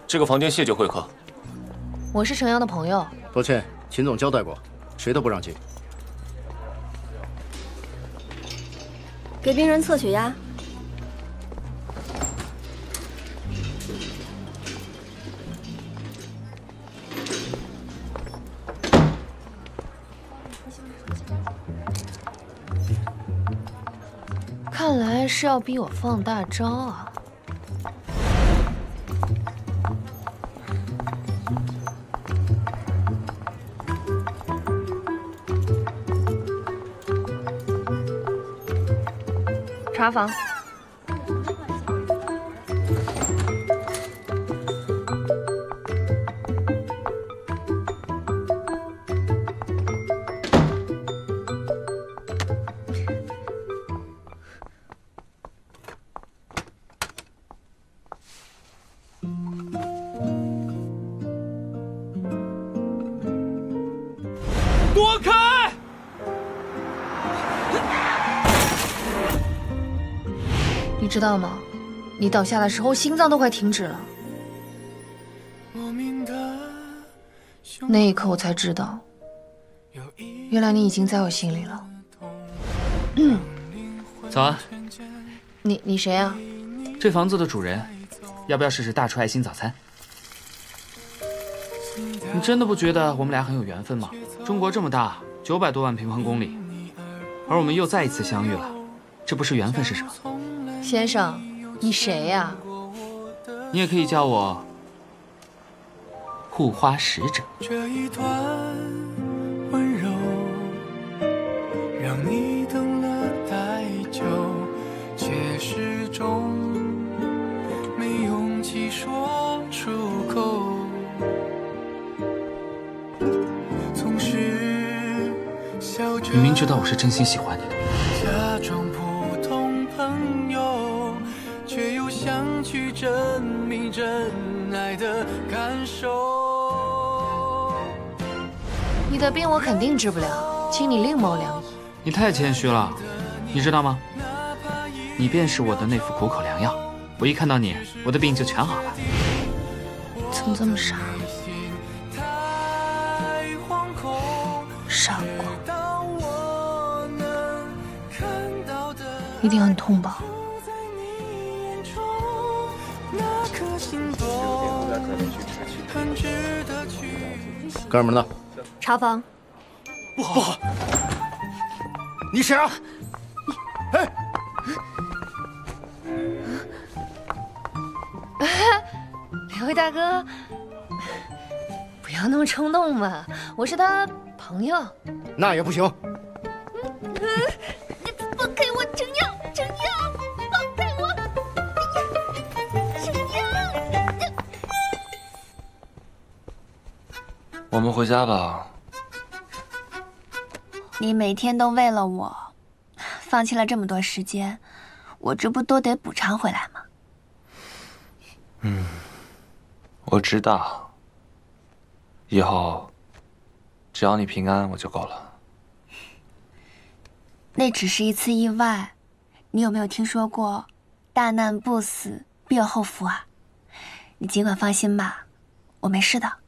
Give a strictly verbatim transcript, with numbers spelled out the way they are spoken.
这个房间谢绝会客。 我是程阳的朋友。 抱歉，秦总交代过，谁都不让进。 给病人测血压。 看来是要逼我放大招啊！查房。 躲开！ 你知道吗？你倒下的时候，心脏都快停止了。那一刻，我才知道，原来你已经在我心里了。嗯， 早安。 你你谁啊？ 这房子的主人，要不要试试大厨爱心早餐？你真的不觉得我们俩很有缘分吗？中国这么大，九百多万平方公里，而我们又再一次相遇了，这不是缘分是什么？ 先生，你谁呀？ 你也可以叫我护花使者。 这一段温柔，让你等了太久，却始终没勇气说出口。总是笑着， 明明知道我是真心喜欢你的， 假装普通朋友，却又想去证明真爱的感受。 你的病我肯定治不了，请你另谋良医。 你太谦虚了，你知道吗？你便是我的那副苦口良药，我一看到你，我的病就全好了。 怎么这么傻？傻瓜，一定很痛吧？ 哥们儿呢？ 查房。 不好，不好！你谁啊？哎！ 两位大哥，不要那么冲动嘛，我是他朋友。 那也不行。 你放开我，程阳，程阳，放开我！程阳， 我们回家吧。 你每天都为了我，放弃了这么多时间，我这不都得补偿回来吗？ 嗯，我知道。以后只要你平安，我就够了。 那只是一次意外，你有没有听说过“大难不死，必有后福”啊？你尽管放心吧，我没事的。